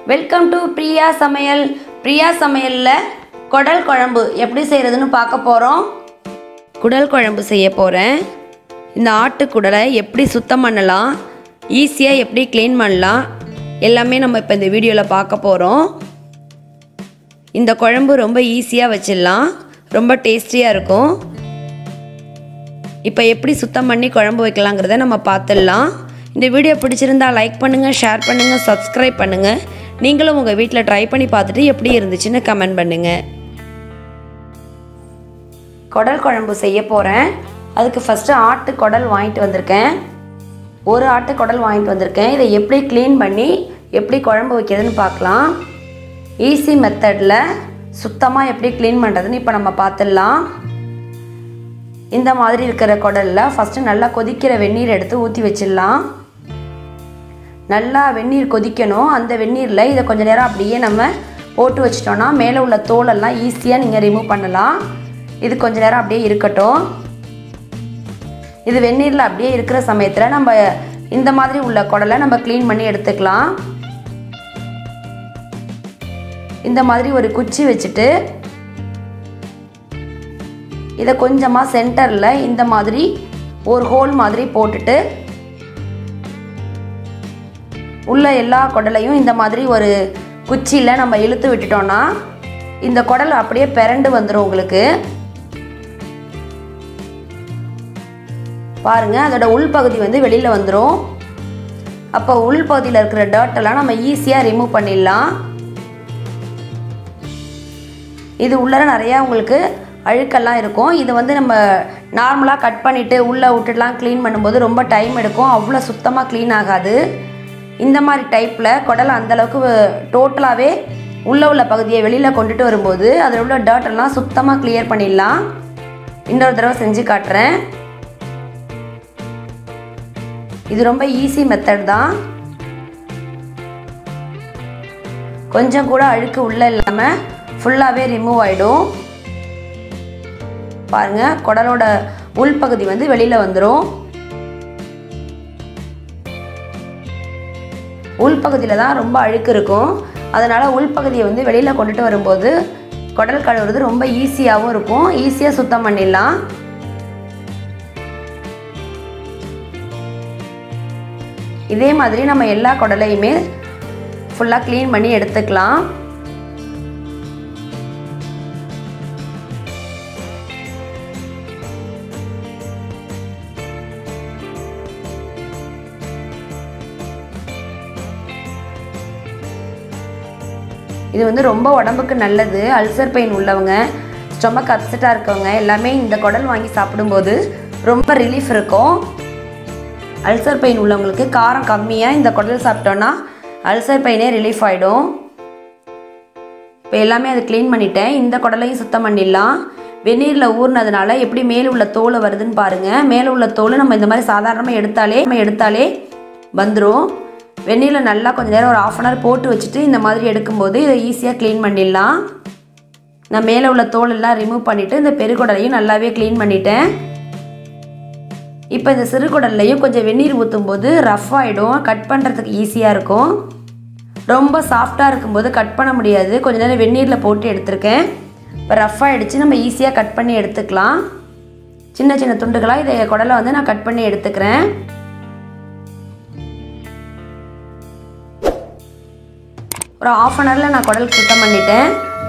Welcome to Priya சமையல். பிரியா சமையலில் குடல் குழம்பு எப்படி செய்கிறதுன்னு பார்க்க போகிறோம். குடல் குழம்பு செய்ய போகிறேன். இந்த ஆட்டு குடலை எப்படி சுத்தம் பண்ணலாம், ஈஸியாக எப்படி க்ளீன் பண்ணலாம் எல்லாமே நம்ம இப்போ இந்த வீடியோவில் பார்க்க போகிறோம். இந்த குழம்பு ரொம்ப ஈஸியாக வச்சிடலாம், ரொம்ப டேஸ்டியாக இருக்கும். இப்போ எப்படி சுத்தம் பண்ணி குழம்பு வைக்கலாங்கிறத நம்ம பார்த்துடலாம். இந்த வீடியோ பிடிச்சிருந்தா லைக் பண்ணுங்கள், ஷேர் பண்ணுங்கள், சப்ஸ்கிரைப் பண்ணுங்கள். நீங்களும் உங்கள் வீட்டில் ட்ரை பண்ணி பார்த்துட்டு எப்படி இருந்துச்சுன்னு கமெண்ட் பண்ணுங்கள். குடல் குழம்பு செய்ய போகிறேன். அதுக்கு ஃபஸ்ட்டு ஆட்டு குடல் வாங்கிட்டு வந்திருக்கேன். ஒரு ஆட்டு குடல் வாங்கிட்டு வந்திருக்கேன். இதை எப்படி க்ளீன் பண்ணி எப்படி குழம்பு வைக்கிறதுன்னு பார்க்கலாம். ஈஸி மெத்தடில் சுத்தமாக எப்படி க்ளீன் பண்ணுறதுன்னு இப்போ நம்ம பார்த்துடலாம். இந்த மாதிரி இருக்கிற குடலில் ஃபஸ்ட்டு நல்லா கொதிக்கிற வெந்நீர் எடுத்து ஊற்றி வச்சிடலாம். நல்லா வெந்நீர் கொதிக்கணும். அந்த வெந்நீரில் இதை கொஞ்சம் நேரம் அப்படியே நம்ம போட்டு வச்சிட்டோன்னா மேலே உள்ள தோலெல்லாம் ஈஸியாக நீங்கள் ரிமூவ் பண்ணலாம். இது கொஞ்சம் நேரம் அப்படியே இருக்கட்டும். இது வெந்நீரில் அப்படியே இருக்கிற சமயத்தில் நம்ம இந்த மாதிரி உள்ள குடலை நம்ம க்ளீன் பண்ணி எடுத்துக்கலாம். இந்த மாதிரி ஒரு குச்சி வச்சுட்டு இதை கொஞ்சமாக சென்டரில் இந்த மாதிரி ஒரு ஹோல் மாதிரி போட்டுட்டு உள்ள எல்லா குடலையும் இந்த மாதிரி ஒரு குச்சியில் நம்ம இழுத்து விட்டுட்டோன்னா இந்த குடல் அப்படியே பிறண்டு வந்துடும். உங்களுக்கு பாருங்கள், அதோட உள்பகுதி வந்து வெளியில் வந்துடும். அப்போ உள்பகுதியில் இருக்கிற டர்ட்டெல்லாம் நம்ம ஈஸியாக ரிமூவ் பண்ணிடலாம். இது உள்ளர நிறையா உங்களுக்கு அழுக்கெல்லாம் இருக்கும். இது வந்து நம்ம நார்மலாக கட் பண்ணிவிட்டு உள்ளே விட்டுடலாம் க்ளீன் பண்ணும்போது ரொம்ப டைம் எடுக்கும், அவ்வளோ சுத்தமாக க்ளீன் ஆகாது. இந்த மாதிரி டைப்பில் குடலை அந்தளவுக்கு டோட்டலாகவே உள்ளே உள்ள பகுதியை வெளியில் கொண்டுட்டு வரும்போது அதில் உள்ள டர்ட்டெல்லாம் சுத்தமாக கிளியர் பண்ணிடலாம். இன்னொரு தடவை செஞ்சு காட்டுறேன். இது ரொம்ப ஈஸி மெத்தட் தான். கொஞ்சம் கூட அழுக்கு உள்ளே இல்லாமல் ஃபுல்லாகவே ரிமூவ் ஆகிடும். பாருங்கள், குடலோட உள்பகுதி வந்து வெளியில் வந்துடும். உள்பகுதியில் தான் ரொம்ப அழுக்கு இருக்கும். அதனால் உள்பகுதியை வந்து வெளியில் கொண்டுட்டு வரும்போது குடல் கழுவுறது ரொம்ப ஈஸியாகவும் இருக்கும். ஈஸியாக சுத்தம் பண்ணிடலாம். இதே மாதிரி நம்ம எல்லா குடலையுமே ஃபுல்லாக க்ளீன் பண்ணி எடுத்துக்கலாம். இது வந்து ரொம்ப உடம்புக்கு நல்லது. அல்சர் பெயின் உள்ளவங்க, ஸ்டொமக் அப்செட்டாக இருக்கவங்க எல்லாமே இந்த குடல் வாங்கி சாப்பிடும்போது ரொம்ப ரிலீஃப் இருக்கும். அல்சர் பெயின் உள்ளவங்களுக்கு காரம் கம்மியாக இந்த குடல் சாப்பிட்டோன்னா அல்சர் பெயினே ரிலீஃப் ஆகிடும். இப்போ எல்லாமே அதை க்ளீன் பண்ணிட்டேன். இந்த குடலையும் சுத்தம் பண்ணிடலாம். வெந்நீரில் ஊறினதுனால எப்படி மேலே உள்ள தோல் வருதுன்னு பாருங்கள். மேலே உள்ள தோல் நம்ம இந்த மாதிரி சாதாரணமாக எடுத்தாலே வந்துடும். வெந்நீரில் நல்லா கொஞ்சம் நேரம் ஒரு ½ hour போட்டு வச்சுட்டு இந்த மாதிரி எடுக்கும்போது இதை ஈஸியாக க்ளீன் பண்ணிடலாம். நான் மேலே உள்ள தோல் எல்லாம் ரிமூவ் பண்ணிவிட்டு இந்த பெருக்குடலையும் நல்லாவே க்ளீன் பண்ணிட்டேன். இப்போ இந்த சிறு குடல்லையும் கொஞ்சம் வெந்நீர் ஊற்றும் போது ரஃப் ஆகிடும், கட் பண்ணுறதுக்கு ஈஸியாக இருக்கும். ரொம்ப சாஃப்டாக இருக்கும்போது கட் பண்ண முடியாது. கொஞ்சம் நேரம் வெந்நீரில் போட்டு எடுத்திருக்கேன். இப்போ ரஃப் ஆகிடுச்சு, நம்ம ஈஸியாக கட் பண்ணி எடுத்துக்கலாம். சின்ன சின்ன துண்டுகளாக இதை குடலை வந்து நான் கட் பண்ணி எடுத்துக்கிறேன். ஒரு ½ hour நான் குடல் சுத்தம் பண்ணிட்டேன்.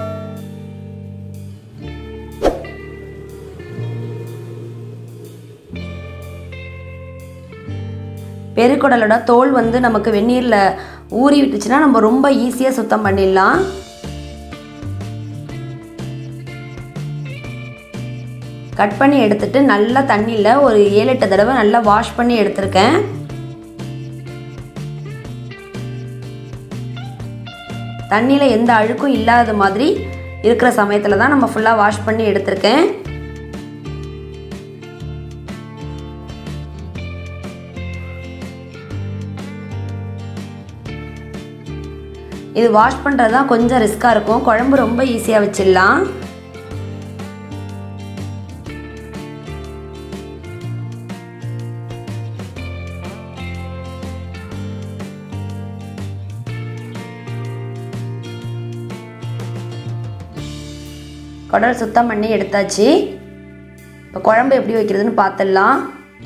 பெருக்குடலோட தோல் வந்து நமக்கு வெந்நீரில் ஊறி விட்டுச்சுன்னா நம்ம ரொம்ப ஈஸியாக சுத்தம் பண்ணிடலாம். கட் பண்ணி எடுத்துட்டு நல்லா தண்ணியில் ஒரு 7-8 தடவை நல்லா வாஷ் பண்ணி எடுத்திருக்கேன். தண்ணியில் எந்த அழுக்கும் இல்லாத மாதிரி இருக்கிற சமயத்தில் தான் நம்ம ஃபுல்லாக வாஷ் பண்ணி எடுத்திருக்கேன். இது வாஷ் பண்ணுறது தான் கொஞ்சம் ரிஸ்க்காக இருக்கும். குழம்பு ரொம்ப ஈஸியாக வச்சிடலாம். குடல் சுத்தம் பண்ணி எடுத்தாச்சு. இப்போ குழம்பு எப்படி வைக்கிறதுன்னு பார்த்துடலாம்.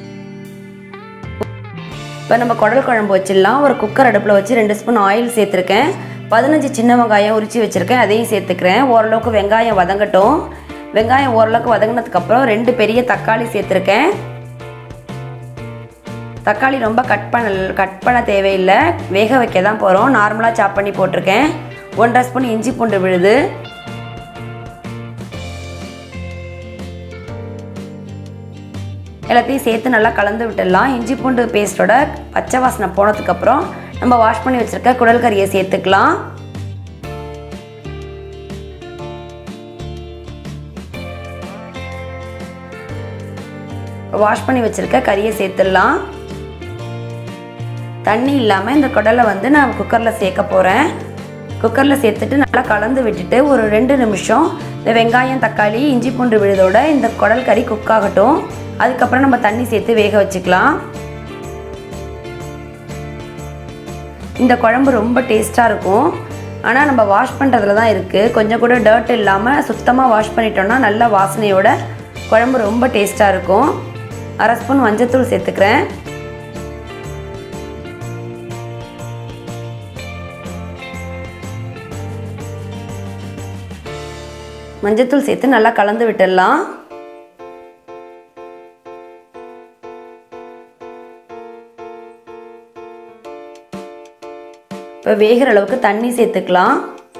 இப்போ நம்ம குடல் குழம்பு வச்சிடலாம். ஒரு குக்கர் அடுப்பில் வச்சு 2 ஸ்பூன் ஆயில் சேர்த்துருக்கேன். 15 சின்ன வெங்காயம் உரித்து வச்சுருக்கேன், அதையும் சேர்த்துக்கிறேன். ஓரளவுக்கு வெங்காயம் வதங்கட்டும். வெங்காயம் ஓரளவுக்கு வதங்கினதுக்கப்புறம் 2 பெரிய தக்காளி சேர்த்துருக்கேன். தக்காளி ரொம்ப கட் பண்ண தேவையில்லை, வேக வைக்க தான் போகிறோம். நார்மலாக சாப் பண்ணி போட்டிருக்கேன். 1.5 ஸ்பூன் இஞ்சி பூண்டு விழுது, எல்லாத்தையும் சேர்த்து நல்லா கலந்து விட்டுடலாம். இஞ்சி பூண்டு பேஸ்ட்டோட பச்சை வாசனை போனதுக்கப்புறம் நம்ம வாஷ் பண்ணி வச்சுருக்க குடல் கறியை சேர்த்துக்கலாம். வாஷ் பண்ணி வச்சுருக்க கறியை சேர்த்துடலாம். தண்ணி இல்லாமல் இந்த குடலை வந்து நான் குக்கரில் சேர்க்க போகிறேன். குக்கரில் சேர்த்துட்டு நல்லா கலந்து விட்டுட்டு ஒரு 2 நிமிஷம் இந்த வெங்காயம் தக்காளி இஞ்சி பூண்டு விழுதோட இந்த குடல் கறி குக் ஆகட்டும். அதுக்கப்புறம் நம்ம தண்ணி சேர்த்து வேக வச்சுக்கலாம். இந்த குழம்பு ரொம்ப டேஸ்ட்டாக இருக்கும். ஆனால் நம்ம வாஷ் பண்ணுறதுல தான் இருக்குது. கொஞ்சம் கூட டர்ட் இல்லாமல் சுத்தமாக வாஷ் பண்ணிட்டோம்னா நல்ல வாசனையோட குழம்பு ரொம்ப டேஸ்ட்டாக இருக்கும். 1/2 ஸ்பூன் மஞ்சத்தூள் சேர்த்துக்கிறேன். மஞ்சத்தூள் சேர்த்து நல்லா கலந்து விட்டுடலாம். இப்போ வேகிற அளவுக்கு தண்ணி சேர்த்துக்கலாம்.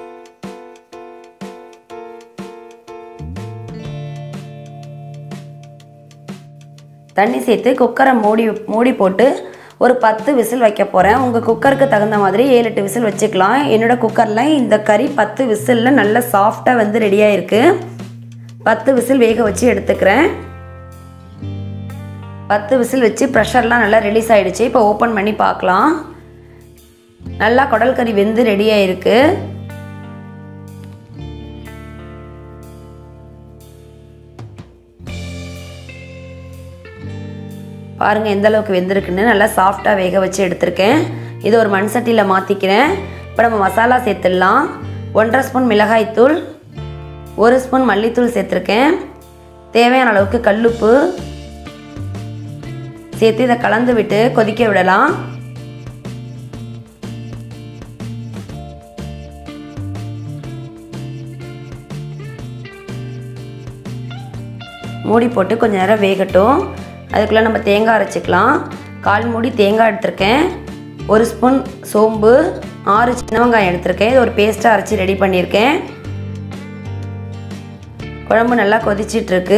தண்ணி சேர்த்து குக்கரை மூடி போட்டு ஒரு 10 விசில் வைக்க போகிறேன். உங்கள் குக்கருக்கு தகுந்த மாதிரி 7-8 விசில் வச்சுக்கலாம். என்னோட குக்கரில் இந்த கறி 10 விசிலில் நல்லா சாஃப்டாக வந்து ரெடியாக இருக்குது. 10 விசில் வேக வச்சு எடுத்துக்கிறேன். 10 விசில் வச்சு ப்ரெஷர்லாம் நல்லா ரிலீஸ் ஆகிடுச்சு. இப்போ ஓப்பன் பண்ணி பார்க்கலாம். நல்லா குடல் கறி வெந்து ரெடியாக இருக்குது. பாருங்கள் எந்த அளவுக்கு வெந்திருக்குன்னு. நல்லா சாஃப்டாக வேக வச்சு எடுத்திருக்கேன். இது ஒரு மண் சட்டியில் மாற்றிக்கிறேன். இப்போ நம்ம மசாலா சேர்த்துடலாம். 1.5 ஸ்பூன் மிளகாய்த்தூள், 1 ஸ்பூன் மல்லித்தூள் சேர்த்துருக்கேன். தேவையான அளவுக்கு கல்லுப்பு சேர்த்து இதை கலந்து விட்டு கொதிக்க விடலாம். மூடி போட்டு கொஞ்சம் நேரம் வேகட்டும். அதுக்குள்ளே நம்ம தேங்காய் அரைச்சிக்கலாம். 1/4 மூடி தேங்காய் எடுத்திருக்கேன். 1 ஸ்பூன் சோம்பு, 6 சின்ன வெங்காயம் எடுத்திருக்கேன். இது ஒரு பேஸ்ட்டாக அரைச்சி ரெடி பண்ணியிருக்கேன். குழம்பு நல்லா கொதிச்சிட்ருக்கு.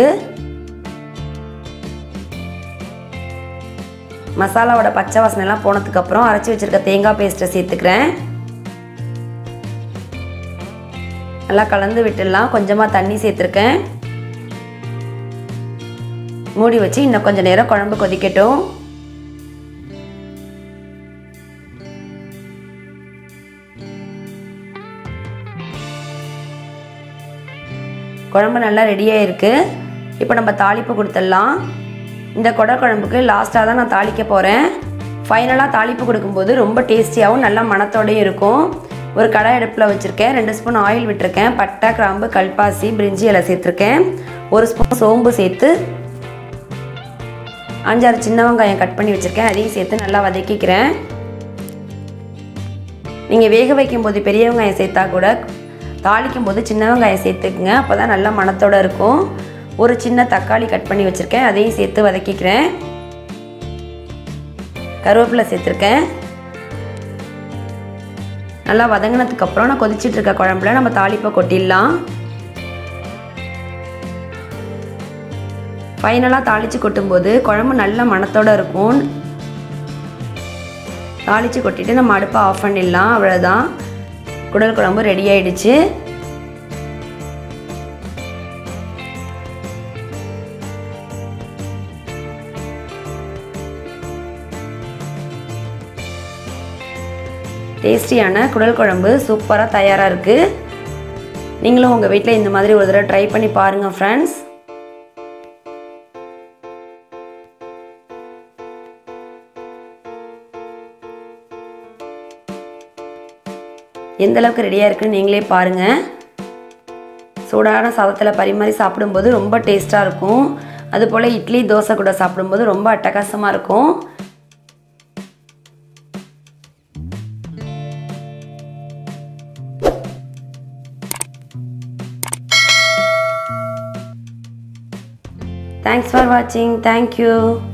மசாலாவோட பச்சை வாசனைலாம் போனதுக்கப்புறம் அரைச்சி வச்சுருக்க தேங்காய் பேஸ்ட்டை சேர்த்துக்கிறேன். நல்லா கலந்து விட்டுடலாம். கொஞ்சமாக தண்ணி சேர்த்துருக்கேன். மூடி வச்சு இன்னும் கொஞ்சம் நேரம் குழம்பு கொதிக்கட்டும். குழம்பு நல்லா ரெடியாக இருக்குது. இப்போ நம்ம தாளிப்பு கொடுத்துடலாம். இந்த குடல் குழம்புக்கு லாஸ்ட்டாக தான் நான் தாளிக்க போகிறேன். ஃபைனலாக தாளிப்பு கொடுக்கும்போது ரொம்ப டேஸ்டியாகவும் நல்லா மணத்தோடையும் இருக்கும். ஒரு கடாய் அடுப்பில் வச்சுருக்கேன். 2 ஸ்பூன் ஆயில் விட்டுருக்கேன். பட்டை, கிராம்பு, கல்பாசி, பிரிஞ்சி இலை சேர்த்துருக்கேன். 1 ஸ்பூன் சோம்பு சேர்த்து 5-6 சின்ன வெங்காயம் கட் பண்ணி வச்சுருக்கேன். அதையும் சேர்த்து நல்லா வதக்கிக்கிறேன். நீங்கள் வேக வைக்கும்போது பெரிய வெங்காயம் சேர்த்தா கூட தாளிக்கும் போது சின்ன வெங்காயம் சேர்த்துக்குங்க. அப்போ தான் நல்லா மணத்தோடு இருக்கும். ஒரு சின்ன தக்காளி கட் பண்ணி வச்சுருக்கேன். அதையும் சேர்த்து வதக்கிக்கிறேன். கருவேப்பிலை சேர்த்துருக்கேன். நல்லா வதங்கினதுக்கப்புறம் நான் கொதிச்சிட்டு இருக்க குழம்புல நம்ம தாளிப்பை கொட்டிடலாம். ஃபைனலாக தாளித்து கொட்டும்போது குழம்பு நல்ல மணத்தோடு இருக்கும். தாளித்து கொட்டிட்டு நம்ம அடுப்பை ஆஃப் பண்ணிடலாம். அவ்வளோதான், குடல் குழம்பு ரெடி ஆயிடுச்சு. டேஸ்டியான குடல் குழம்பு சூப்பராக தயாராக இருக்குது. நீங்களும் உங்கள் வீட்டில் இந்த மாதிரி ஒரு தடவை ட்ரை பண்ணி பாருங்கள் ஃப்ரெண்ட்ஸ். எந்த அளவுக்கு ரெடியாக இருக்குன்னு நீங்களே பாருங்கள். சூடான சாதத்தில் பரிமாறி சாப்பிடும்போது ரொம்ப டேஸ்ட்டாக இருக்கும். அதுபோல் இட்லி தோசை கூட சாப்பிடும்போது ரொம்ப அட்டகாசமாக இருக்கும். Thanks for watching. Thank you.